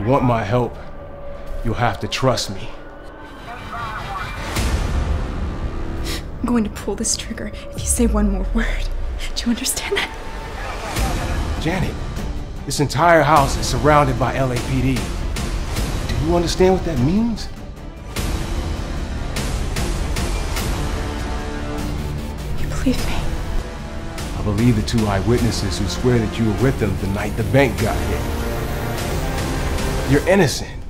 you want my help, you'll have to trust me. I'm going to pull this trigger if you say one more word. Do you understand that? Janet, this entire house is surrounded by LAPD. Do you understand what that means? You believe me? I believe the 2 eyewitnesses who swear that you were with them the night the bank got hit. You're innocent.